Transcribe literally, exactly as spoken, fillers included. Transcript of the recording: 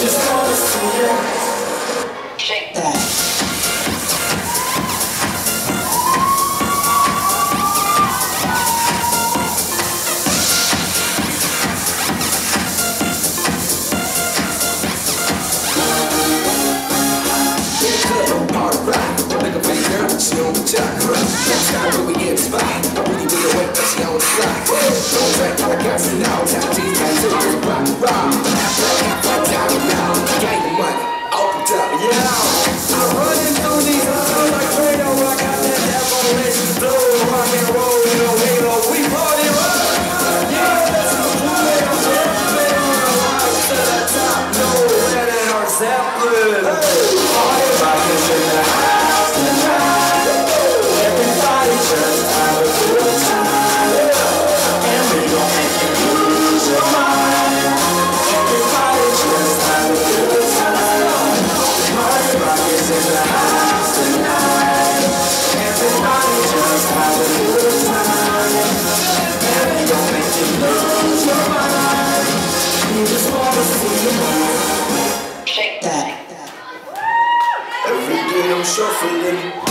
just wanna see you shake that. Next time when we get spot, I really be awake, but she on the clock. Don't track, I got you now. Tap G's, man, too, just rock, rock. Half a half a down now. Gang the money, opened up, yeah. I'm running through these halls like Fredo. I got that demolition flow. Rock and roll, you know, halo. We party rock. Yeah, let's go play. I'm jumping on the rise to the top. No, Red and our Zeppelin. Party rock is in the house tonight. Just have a good time, and we gon' make you lose your mind. Everybody just have a good time. Party rock is in the house tonight. Everybody just have a good time, and we gon' make you lose your mind. We just wanna see you move, shake that. Every day I'm shuffling.